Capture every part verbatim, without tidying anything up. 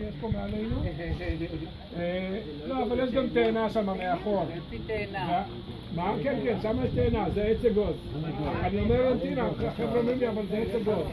יש פה מעלינו? לא, אבל יש גם תאנה שם מאחור. יש תאנה. מה? כן, כן, שם יש תאנה, זה עץ אגוז. אני אומר אנטינה, החבר'ה אומרים לי, אבל זה עץ אגוז.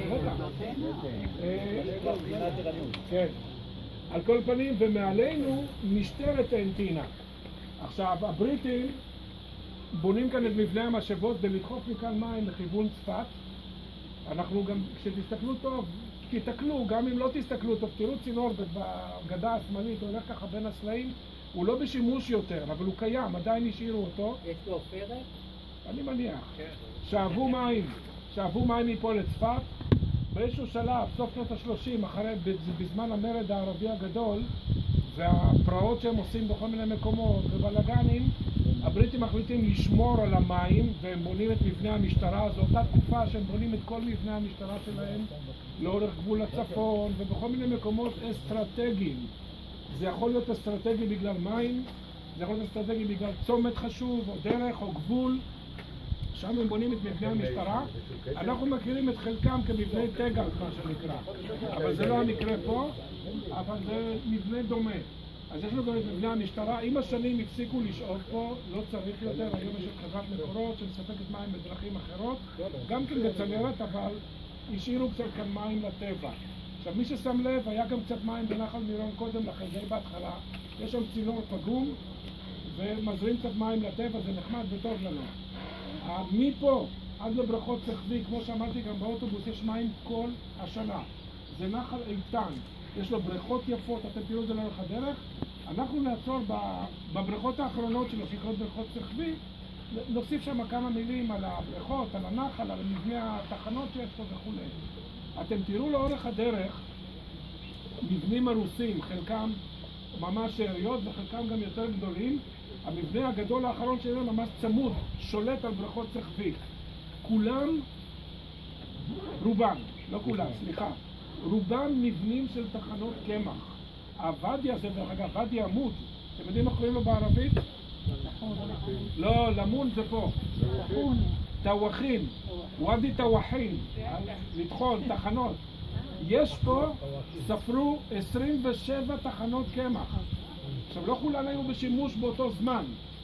כן. על כל פנים, ומעלינו משטרת האנטינה. עכשיו, הבריטים בונים כאן את מבנה המשאבות ולדחוף מכאן מים לכיוון צפת. אנחנו גם, כשתסתכלו טוב, תתקלו, גם אם לא תסתכלו טוב, תראו צינור בגדה השמאלית, הוא הולך ככה בין הסלעים, הוא לא בשימוש יותר, אבל הוא קיים, עדיין השאירו אותו. יש לו עופרת? אני מניח. שאבו מים, שאבו מים מפה לצפת, באיזשהו שלב, סוף שנות השלושים, אחרי, בזמן המרד הערבי הגדול, והפרעות שהם עושים בכל מיני מקומות ובלגנים, הבריטים מחליטים לשמור על המים, והם בונים את מבנה המשטרה. זו אותה תקופה שהם בונים את כל מבנה המשטרה שלהם לאורך גבול הצפון ובכל מיני מקומות אסטרטגיים. זה יכול להיות אסטרטגי בגלל מים, זה יכול להיות אסטרטגי בגלל צומת חשוב או דרך או גבול. שם הם בונים את מבנה המשטרה. אנחנו מכירים את חלקם כמבנה תגר, מה שנקרא, אבל זה לא המקרה פה, אבל זה מבנה דומה. אז יש לנו גם את מבנה המשטרה. עם השנים הפסיקו לשאוב פה, לא צריך יותר. היום יש את חברת מקורות שמספקת מים בדרכים אחרות, גם כן בצנרת, אבל השאירו קצת כאן מים לטבע. עכשיו, מי ששם לב, היה גם קצת מים בנחל מירון קודם לכן, זה בהתחלה. יש שם צינור פגום ומזרים קצת מים לטבע, זה נחמד וטוב לנו. מפה עד לבריכות צחבי, כמו שאמרתי גם באוטובוס, יש מים כל השנה. זה נחל איתן, יש לו בריכות יפות, אתם תראו את זה לאורך הדרך. אנחנו נעצור בבריכות האחרונות שלו, שנקראות בריכות צחבי, נוסיף שם כמה מילים על הבריכות, על הנחל, על מבנה התחנות שיש פה וכו'. אתם תראו לאורך הדרך מבנים הרוסים, חלקם ממש שאריות וחלקם גם יותר גדולים. המבנה הגדול האחרון שלנו ממש צמוד, שולט על בריכות צחבי. כולם, רובם, לא כולם, סליחה, רובם מבנים של תחנות קמח. הוואדי הזה, דרך אגב, ואדי עמוד, אתם יודעים מה קוראים לו בערבית? לא, למון זה פה. טווחין, ואדי טווחין, לטחון, תחנות. יש פה, ספרו עשרים ושבע תחנות קמח. עכשיו, לא כולן היו בשימוש באותו זמן,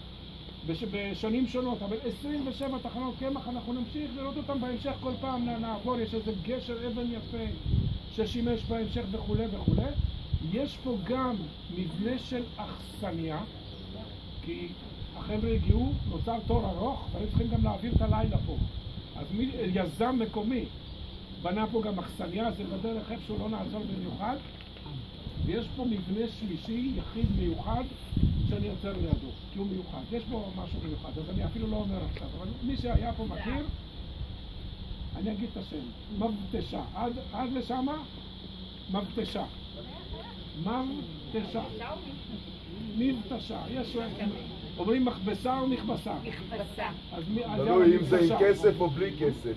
בשנים שונות, אבל עשרים ושבע תחנות קמח, אנחנו נמשיך לראות אותם בהמשך. כל פעם נעבור, יש איזה גשר אבן יפה ששימש בהמשך וכו' וכו'. יש פה גם מבנה של אכסניה, כי החבר'ה הגיעו, נוצר תור ארוך, והיו צריכים גם להעביר את הלילה פה. אז מי, יזם מקומי בנה פה גם אכסניה, זה בדרך איפשהו לא נעזור במיוחד. ויש פה מבנה שלישי, יחיד מיוחד, שאני יוצר לידו, כי הוא מיוחד. יש פה משהו מיוחד, אז אני אפילו לא אומר עכשיו, אבל מי שהיה פה מכיר, אני אגיד את השם, מבטשה. עד, עד לשמה, מבטשה. מבטשה. מבטשה. יש אומרים מכבסה או מכבסה? מכבסה. תלוי אם זה עם כסף או בלי כסף.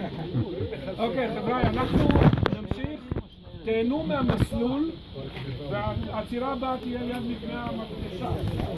אוקיי, חבר'ה, אנחנו נמשיך. תהנו מהמסלול, והעצירה הבאה תהיה ליד מבנה המבטשה.